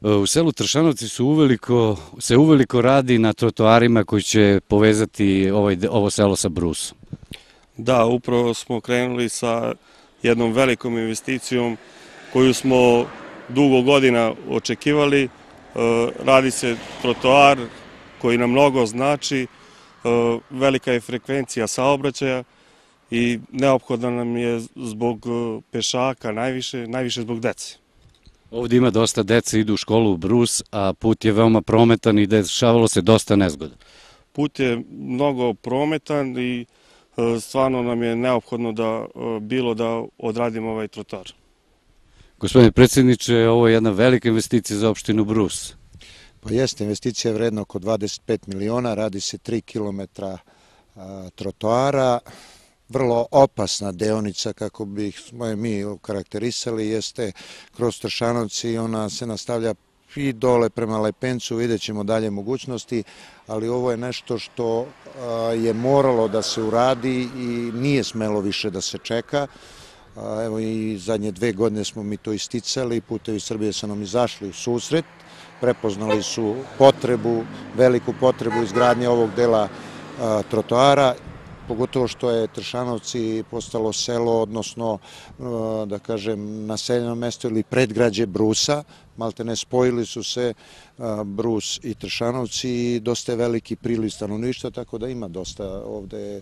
U selu Tršanovci se uveliko radi na trotoarima koji će povezati ovo selo sa Brusom. Da, upravo smo krenuli sa jednom velikom investicijom koju smo dugo godina očekivali. Radi se trotoar koji nam mnogo znači, velika je frekvencija saobraćaja i neophodna nam je zbog pešaka, najviše zbog dece. Ovdje ima dosta dece, idu u školu u Brus, a put je veoma prometan i dešavalo se dosta nezgoda. Put je mnogo prometan i stvarno nam je neophodno da odradimo ovaj trotoar. Gospodine predsjedniče, ovo je jedna velika investicija za opštinu Brus. Pa jeste, investicija je vredna oko 25 miliona, radi se 3 kilometra trotoara. Vrlo opasna deonica, kako bih mi karakterisali, jeste kroz Tršanovci i ona se nastavlja i dole prema Lepencu, vidjet ćemo dalje mogućnosti, ali ovo je nešto što je moralo da se uradi i nije smelo više da se čeka. Evo i zadnje 2 godine smo mi to isticali, Putevi Srbije su nam izašli u susret, prepoznali su veliku potrebu izgradnje ovog dela trotoara, pogotovo što je Tršanovci postalo selo, odnosno, da kažem, naseljeno mesto ili predgrađe Brusa, maltene spojili su se Brus i Tršanovci i dosta je veliki priliv stanovništva, tako da ima dosta ovde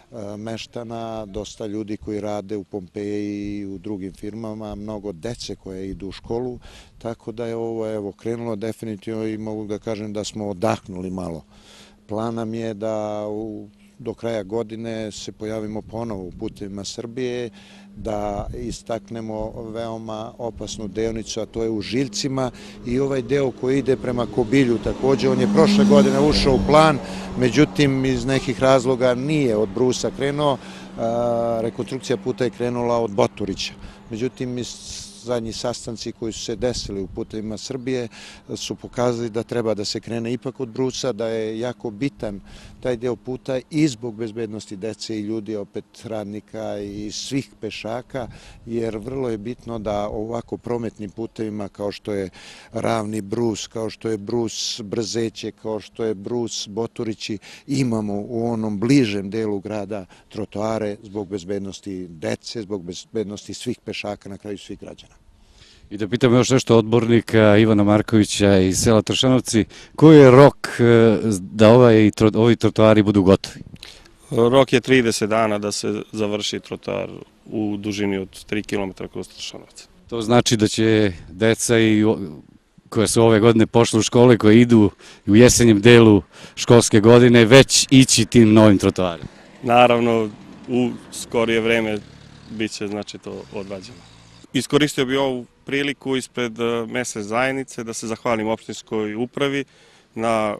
meštana, dosta ljudi koji rade u Pompeji i u drugim firmama, mnogo dece koje idu u školu, tako da je ovo krenulo definitivno i mogu da kažem da smo odahnuli malo. Plan nam je da do kraja godine se pojavimo ponovo u Putevima Srbije, da istaknemo veoma opasnu deonicu, a to je u Žiljcima i ovaj deo koji ide prema Kobilju takođe. On je prošle godine ušao u plan, međutim iz nekih razloga nije od Brusa krenuo, rekonstrukcija puta je krenula od Boturića. Međutim, zadnji sastanci koji su se desili u Putevima Srbije su pokazali da treba da se krene ipak od Brusa, da je jako bitan taj deo puta i zbog bezbednosti dece i ljudi, opet radnika i svih pešaka, jer vrlo je bitno da ovako prometnim putevima kao što je Ravni Brus, kao što je Brus Brzeće, kao što je Brus Boturići, imamo u onom bližem delu grada trotoare zbog bezbednosti dece, zbog bezbednosti svih pešaka, na kraju svih građana. I da pitam još nešto odbornika Ivana Markovića iz sela Tršanovci, koji je rok da ovi trotoari budu gotovi? Rok je 30 dana da se završi trotoar u dužini od 3 km kroz Tršanovce. To znači da će deca koja su ove godine pošle u škole, koje idu u jesenjem delu školske godine, već ići tim novim trotoarima? Naravno, u skorije vreme bit će to odrađeno. Iskoristio bih ovu priliku ispred mesne zajednice da se zahvalim opštinskoj upravi na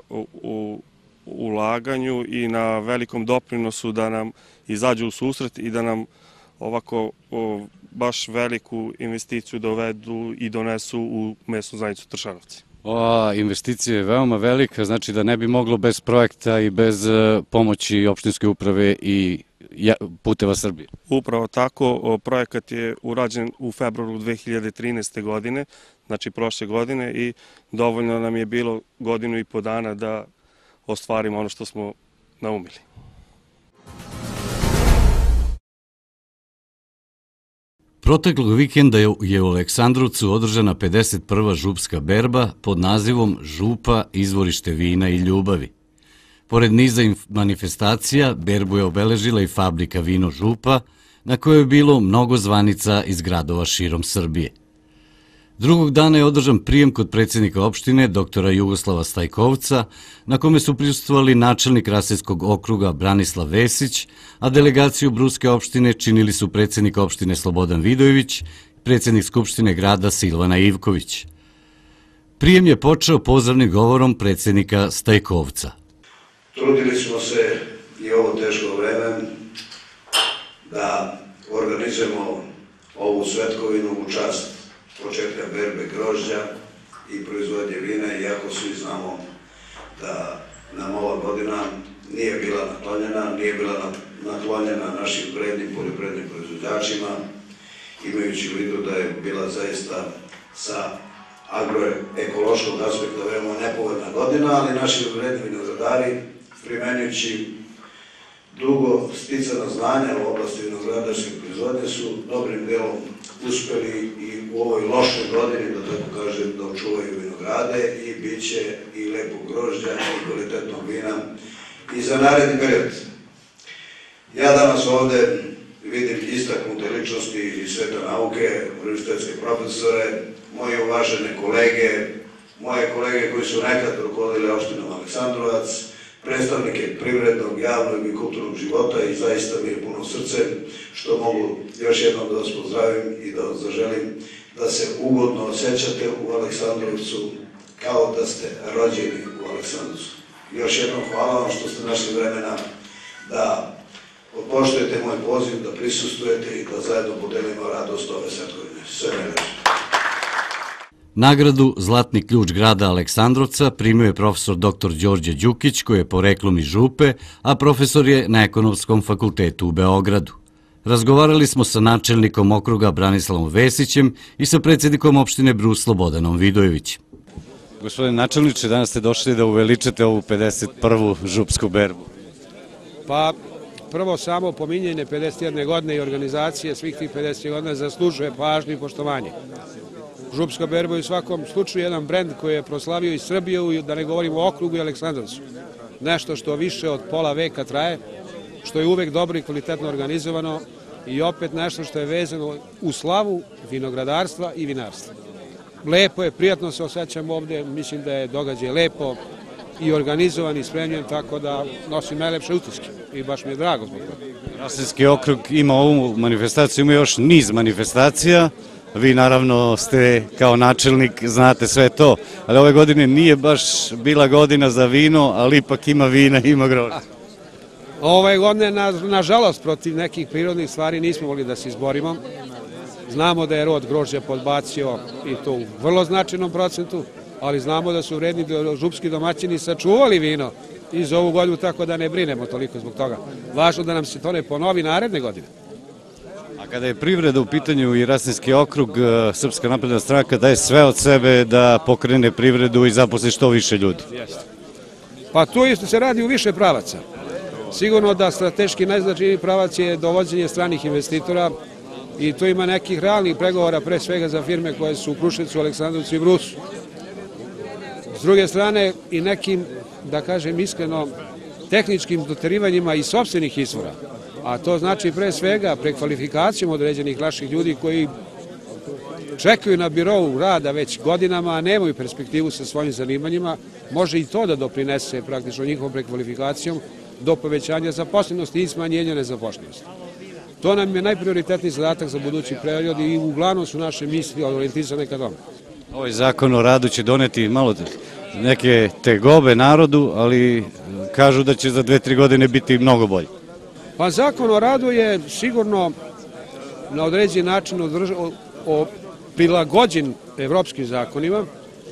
ulaganju i na velikom doprinosu da nam izađu u susret i da nam ovako baš veliku investiciju dovedu i donesu u mesnu zajednicu Tršanovci. Ova investicija je veoma velika, znači da ne bi moglo bez projekta i bez pomoći opštinske uprave i Puteva Srbije. Upravo tako, projekat je urađen u februaru 2013. godine, znači prošle godine, i dovoljno nam je bilo 1,5 godina da ostvarimo ono što smo naumili. Proteklog vikenda je u Aleksandrovcu održana 51. župska berba pod nazivom Župa, izvorište vina i ljubavi. Pored niza manifestacija, berbu je obeležila i fabrika Vino Župa, na kojoj je bilo mnogo zvanica iz gradova širom Srbije. Drugog dana je održan prijem kod predsjednika opštine, doktora Jugoslava Stajkovca, na kome su prisustvovali načelnik Raseljskog okruga Branislav Vesić, a delegaciju Bruske opštine činili su predsjednik opštine Slobodan Vidojević i predsjednik Skupštine grada Silvana Ivković. Prijem je počeo pozdravnim govorom predsjednika Stajkovca. Trudili smo se i ovo teško vreme da organizujemo ovu svetkovinu u čast početka berbe grožđa i proizvodnje vina, iako svi znamo da nam ova godina nije bila naklonjena našim vrednim poljoprivrednim proizvođačima, imajući u vidu da je bila zaista sa agroekološkog aspekta veoma nepovoljna godina, ali naši vredni vinogradari, primenjujući dugo sticana znanja u oblasti vinogradarske proizvodnje, su dobrim delom uspeli i u ovoj lošoj godini, da tako kažem, da očuvaju vinograde i bit će i lepog grožđa i kvalitetnog vina i za naredni period. Ja danas ovde vidim istaknute ličnosti iz sveta nauke, univerzitetske profesore, moje uvažene kolege, moje kolege koji su nekad rukovodili opštinom Aleksandrovac, predstavnike privrednog, javnog i kulturnog života i zaista mi je puno srce što mogu još jednom da vas pozdravim i da vas zaželim da se ugodno osjećate u Aleksandrovcu kao da ste rođeni u Aleksandrovcu. Još jednom hvala vam što ste našli vremena da poštujete moj poziv, da prisustvujete i da zajedno podelimo radost ove svetkovine. Sve najlepše. Nagradu Zlatni ključ grada Aleksandrovca primio je profesor dr. Đorđe Đukić, koji je poreklom iz Župe, a profesor je na Ekonomskom fakultetu u Beogradu. Razgovarali smo sa načelnikom okruga Branislavom Vesićem i sa predsjednikom opštine Brus Slobodanom Vidojevićem. Gospodine načelniče, danas ste došli da uveličate ovu 51. župsku berbu. Pa, prvo samo pominjanje 51. godine i organizacije svih tih 50 godina zaslužuje pažnju i poštovanje. Župska berba je u svakom slučaju jedan brend koji je proslavio i Srbiju, da ne govorimo o okrugu i Aleksandrovcu. Nešto što više od pola veka traje, što je uvek dobro i kvalitetno organizovano i opet nešto što je vezano u slavu vinogradarstva i vinarstva. Lepo je, prijatno se osjećam ovde, mislim da je događaj lepo i organizovan i spremljen, tako da nosim najlepše utiske i baš mi je drago zbog toga. Rasinski okrug ima ovu manifestaciju, ima još niz manifestacija. Vi naravno ste kao načelnik, znate sve to, ali ove godine nije baš bila godina za vino, ali ipak ima vina i ima grožđa. Ove godine, nažalost, protiv nekih prirodnih stvari nismo mogli da se izborimo. Znamo da je rod grožđa podbacio i to u vrlo značajnom procentu, ali znamo da su vredni župski domaćini sačuvali vino i za ovu godinu, tako da ne brinemo toliko zbog toga. Važno da nam se to ne ponovi naredne godine. A kada je privreda u pitanju i Rasinski okrug, Srpska napredna stranka daje sve od sebe da pokrene privredu i zaposli što više ljudi. Pa tu isto se radi u više pravaca. Sigurno da strateški najznačajniji pravac je dovođenje stranih investitora i tu ima nekih realnih pregovora, pre svega za firme koje su u Kruševcu, Aleksandrovcu i Brusu. S druge strane i nekim, da kažem iskreno, tehničkim doterivanjima iz sopstvenih izvora. A to znači pre svega prekvalifikacijom određenih naših ljudi koji čekaju na birovu rada već godinama, a nemaju perspektivu sa svojim zanimanjima, može i to da doprinese praktično njihovom prekvalifikacijom do povećanja zaposlenosti i smanjenja nezaposlenosti. To nam je najprioritetniji zadatak za budući period i uglavnom su naše misli orijentisane ka tome. Ovaj zakon o radu će doneti malo neke tegobe narodu, ali kažu da će za 2-3 godine biti mnogo bolje. Pa zakon o radu je sigurno na određen način prilagođen evropskim zakonima.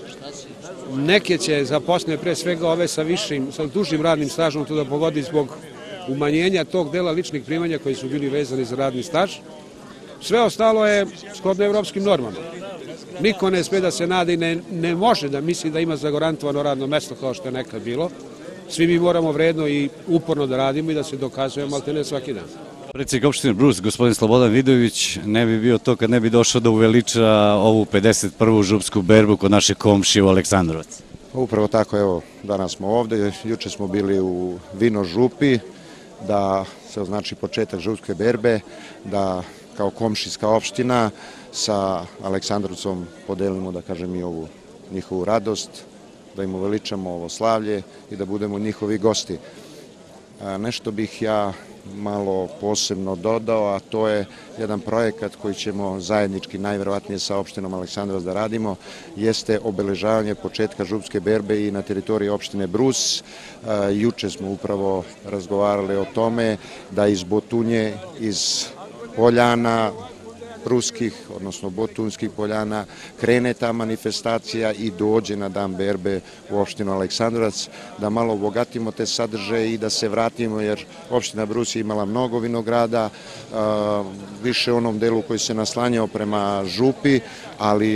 Neke će zaposlene pre svega ove sa dužim radnim stažom to da pogodi zbog umanjenja tog dela ličnih primanja koji su bili vezani za radni staž. Sve ostalo je shodno evropskim normama. Niko ne sme da se nada i ne može da misli da ima zagarantovano radno mesto kao što je nekad bilo. Svi mi moramo vredno i uporno da radimo i da se dokazujemo, ali ne svaki dan. Predsjednik opštine Brus, gospodin Slobodan Vidojević, ne bi bio to kad ne bi došao da uveliča ovu 51. župsku berbu kod naše komšije u Aleksandrovac. Upravo tako, evo, danas smo ovde, juče smo bili u Vino Župi, da se označi početak župske berbe, da kao komšijska opština sa Aleksandrovcom podelimo, da kažem, i ovu njihovu radost, da im uveličamo ovo slavlje i da budemo njihovi gosti. Nešto bih ja malo posebno dodao, a to je jedan projekat koji ćemo zajednički najverovatnije sa opštinom Aleksandrovac da radimo, jeste obeležavanje početka župske berbe i na teritoriji opštine Brus. Juče smo upravo razgovarali o tome da iz Botunje, iz Poljana, Ruskih, odnosno Botunskih poljana, krene ta manifestacija i dođe na dan berbe u opštinu Aleksandrovac, da malo obogatimo te sadržaje i da se vratimo, jer opština Brus je imala mnogo vinograda, više u onom delu koji se naslanjao prema Župi, ali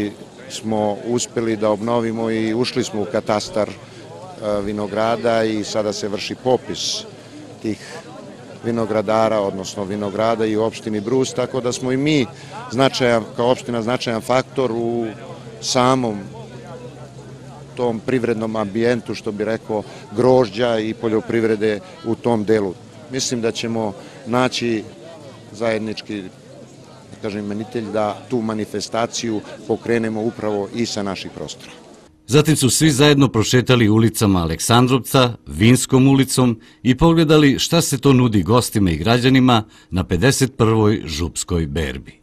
smo uspeli da obnovimo i ušli smo u katastar vinograda i sada se vrši popis tih vinogradara, odnosno vinograda i u opštini Brus, tako da smo i mi kao opština značajan faktor u samom tom privrednom ambijentu, što bi rekao, grožđa i poljoprivrede u tom delu. Mislim da ćemo naći zajednički, da kažem, imenitelj da tu manifestaciju pokrenemo upravo i sa naših prostora. Zatim su svi zajedno prošetali ulicama Aleksandrovca, Vinskom ulicom i pogledali šta se to nudi gostima i građanima na 51. župskoj berbi.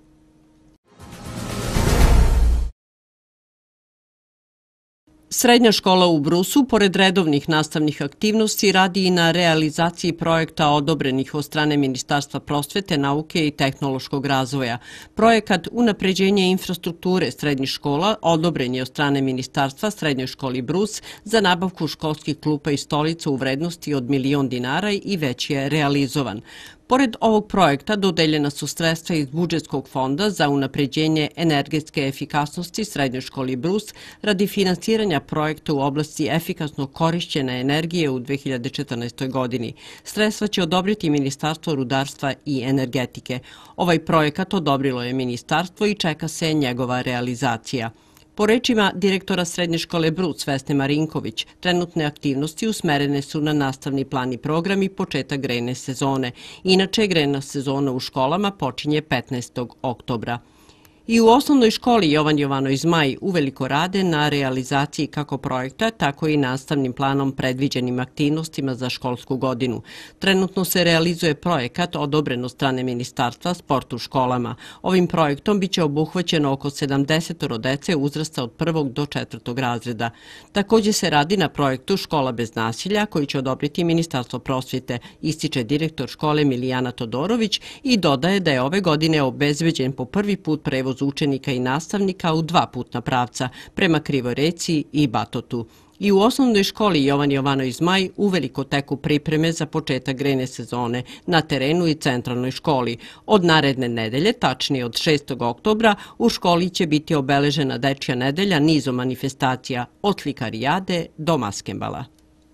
Srednja škola u Brusu, pored redovnih nastavnih aktivnosti, radi i na realizaciji projekta odobrenih od strane Ministarstva prosvete, nauke i tehnološkog razvoja. Projekat Unapređenje infrastrukture srednjih škola odobren je od strane Ministarstva Srednjoj školi Brus za nabavku školskih klupa i stolica u vrednosti od 1.000.000 dinara i već je realizovan. Pored ovog projekta dodeljena su sredstva iz budžetskog fonda za unapređenje energetske efikasnosti Srednjoj školi Brus radi finansiranja projekta u oblasti efikasnog korišćenja energije u 2014. godini. Sredstva će odobriti Ministarstvo rudarstva i energetike. Ovaj projekat odobrilo je ministarstvo i čeka se njegova realizacija. Po rečima direktora Srednje škole Brus Vesne Marinković, trenutne aktivnosti usmerene su na nastavni plan i program i početak grejne sezone. Inače, grejna sezona u školama počinje 15. oktobra. I u osnovnoj školi Jovan Jovanoj Zmaj uveliko rade na realizaciji kako projekta, tako i nastavnim planom predviđenim aktivnostima za školsku godinu. Trenutno se realizuje projekat odobren od strane Ministarstva sport u školama. Ovim projektom biće obuhvaćeno oko 70 dece uzrasta od 1. do 4. razreda. Također se radi na projektu Škola bez nasilja koji će odobriti Ministarstvo prosvjete, ističe direktor škole Milijana Todorović i dodaje da je ove godine obezbeđen po prvi put prevoz učenika i nastavnika u 2 putna pravca, prema Krivoj Reci i Batotu. I u osnovnoj školi Jovan Jovanoj Zmaj uveliko teku pripreme za početak grejne sezone na terenu i centralnoj školi. Od naredne nedelje, tačnije od 6. oktobra, u školi će biti obeležena Dečja nedelja nizom manifestacija od slikarijade do maskembala.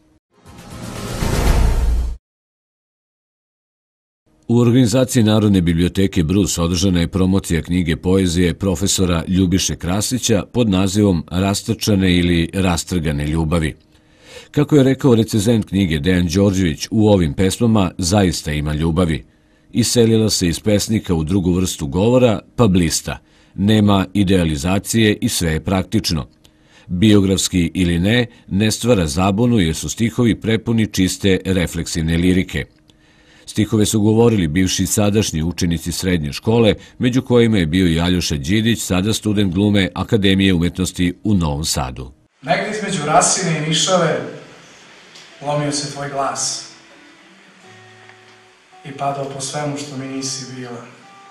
U organizaciji Narodne biblioteke Brus održana je promocija knjige poezije profesora Ljubiše Krasića pod nazivom Rastrčane ili rastrgane ljubavi. Kako je rekao recenzent knjige Dejan Đorđević, u ovim pesmama zaista ima ljubavi. Iselila se iz pesnika u drugu vrstu govora, pa blista. Nema idealizacije i sve je praktično. Biografski ili ne, ne stvara zabunu jer su stihovi prepuni čiste refleksivne lirike. Stihove su govorili bivši i sadašnji učenici srednje škole, među kojima je bio i Aljoša Đidić, sada student glume Akademije umetnosti u Novom Sadu. Negdje između Rasine i Nišave lomio se tvoj glas i padao po svemu što mi nisi bila.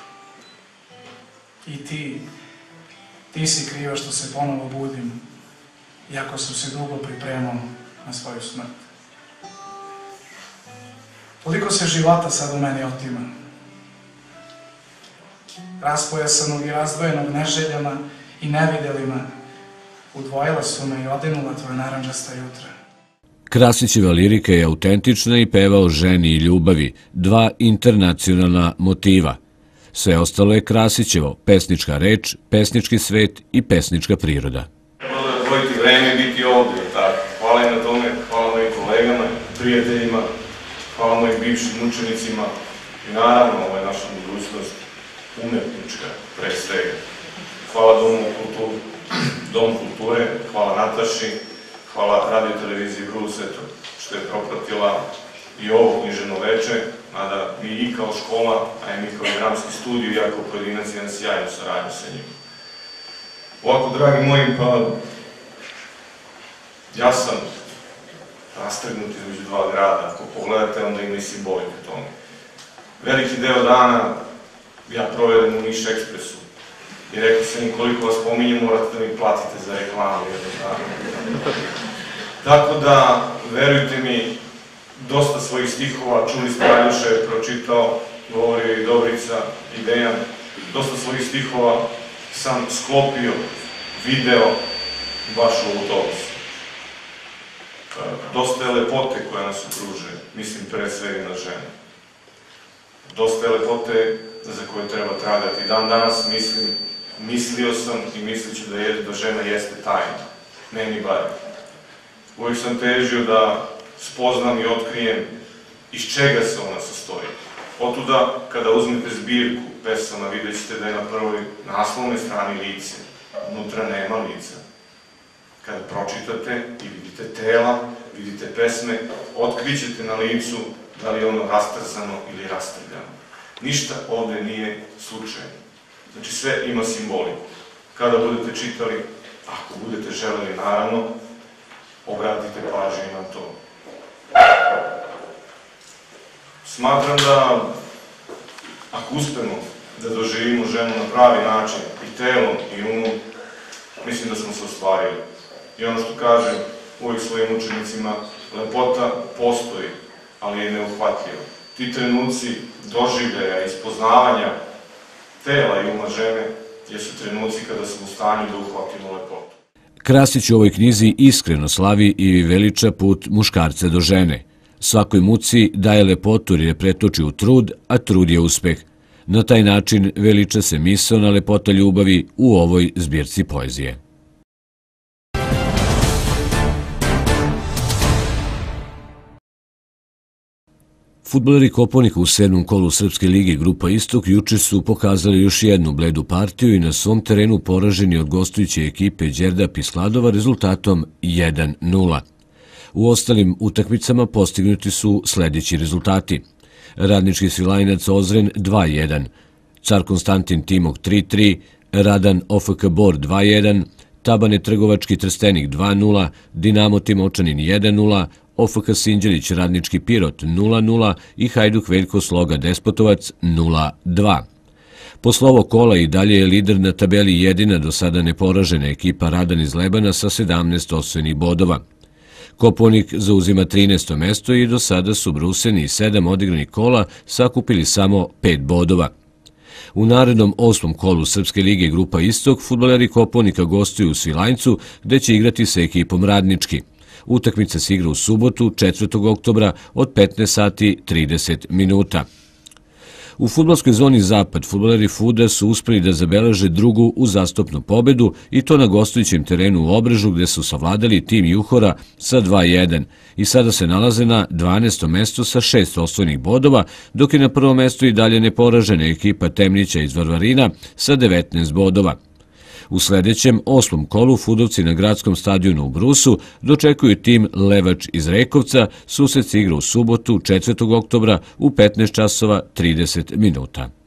I ti si kriva što se ponovo budim, iako sam se dugo pripremao na svoju smrt. Toliko se života sad u meni otima. Raspojasanog i razdvojenog neželjama i nevidjelima, udvojila su me i odinula tvoje naranđasta jutra. Krasićeva lirika je autentična i peva o ženi i ljubavi, 2 internacionalna motiva. Sve ostalo je Krasićevo, pesnička reč, pesnički svet i pesnička priroda. Treba da odvojiti vreme i biti ovdje, tako. Hvala i na tome, hvala mojim kolegama, prijateljima, hvala mojim bivšim učenicima i naravno ovo je naša budućnost, umetnička pre svega. Hvala Domu kulture, hvala Nataši, hvala Radio televiziji Brus, što je propratila i ovo književno veče, mada mi i kao škola, a i mi kao dramski studiju, ja kao pojedinac imam sjajnu saradnju sa njima. Ovako, dragi moji, pa ja sam rastrgnut između 2 grada. Ako pogledate, onda ima i simbolike tome. Veliki deo dana ja provedem u Niš Ekspresu. I rekao sam im koliko vas pominjem, morate da mi platite za reklamu jednog dana. Tako da, verujte mi, dosta svojih stihova, čuli ste Aljoša je pročitao, govorio i Dobrica i Dejan, dosta svojih stihova sam sklopio video baš u autobusu. Dosta je lepote koja nas okružuje, mislim pre svega na žene. Dosta je lepote za koje treba tragati. Dan danas mislio sam i misliću da žena jeste tajna, meni bar. Uvijek sam težio da spoznam i otkrijem iz čega se ona sastoji. Otuda, kada uzmete zbirku pesama, vidjet ćete da je na prvoj naslovnoj strani lice, unutra nema lica. Kada pročitate i vidite tela, vidite pesme, otkrićete na licu da li je ono rastrzano ili rastrljano. Ništa ovde nije slučajno. Znači sve ima simboliku. Kada budete čitali, ako budete želeli, naravno, obratite pažnju na to. Smatram da, ako uspemo da doživimo ženu na pravi način, i telom i umom, mislim da smo se ostvarili. I ono što kažem uvijek svojim učenicima, lepota postoji, ali je neuhvatljiva. Ti trenuci doživljaja i spoznavanja tela i uma žene jesu trenuci kada smo u stanju da uhvatimo lepotu. Krasić u ovoj knjizi iskreno slavi i veliča put muškarca do žene. Svakoj muci daje lepotu jer je pretoči u trud, a trud je uspeh. Na taj način veliča se misaona lepota ljubavi u ovoj zbirci poezije. Fudbaleri Kopaonika u 7. kolu Srpske lige Grupa Istok juče su pokazali još jednu bledu partiju i na svom terenu poraženi od gostujuće ekipe Đerdap iz Kladova rezultatom 1:0. U ostalim utakmicama postignuti su sljedeći rezultati. Radnički Svilajnac Ozren 2:1, Car Konstantin Timok 3:3, Radan OFK Bor 2:1, Tabane Trgovački Trstenik 2:0, Dinamo Timočanin 1:0, OFK Sinđelić Radnički Pirot 0:0 i Hajduk Veljko Sloga Despotovac 0:2. Posle ovog kola i dalje je lider na tabeli jedina do sada neporažena ekipa Radan iz Lebana sa 17 osvojenih bodova. Kopaonik zauzima 13. mesto i do sada su Bruseni i 7 odigranih kola sakupili samo 5 bodova. U narednom 8. kolu Srpske lige Grupa Istok fudbaleri Kopaonika gostuju u Svilajncu gde će igrati sa ekipom Radnički. Utakmica se igra u subotu 4. oktobra od 15:30. U fudbalskoj zoni Zapad fudbaleri Fuda su uspeli da zabeleže drugu uzastopnu pobedu i to na gostujućem terenu u Obrežu gde su savladali tim Juhora sa 2:1 i sada se nalaze na 12. mestu sa 6 osvojenih bodova, dok je na prvom mestu i dalje neporažena ekipa Temnića iz Varvarina sa 19 bodova. U sljedećem 8. kolu fudovci na gradskom stadionu u Brusu dočekuju tim Levač iz Rekovca, susret se igra u subotu 4. oktobra u 15:30.